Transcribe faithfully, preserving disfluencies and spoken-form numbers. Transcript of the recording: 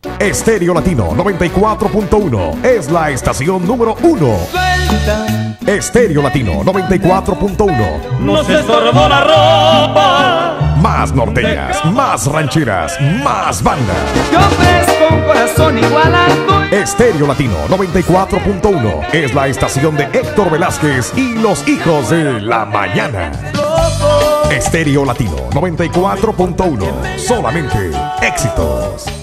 Estereo Latino noventa y cuatro punto uno es la estación número uno. Estereo Latino noventa y cuatro punto uno. Nos estorbó la ropa. Más norteñas, más rancheras, más bandas. Yo ofrezco un corazón igual al tuyo. Estereo Latino noventa y cuatro punto uno es la estación de Héctor Velázquez y los hijos de la mañana. Estereo Latino noventa y cuatro punto uno. Solamente éxitos.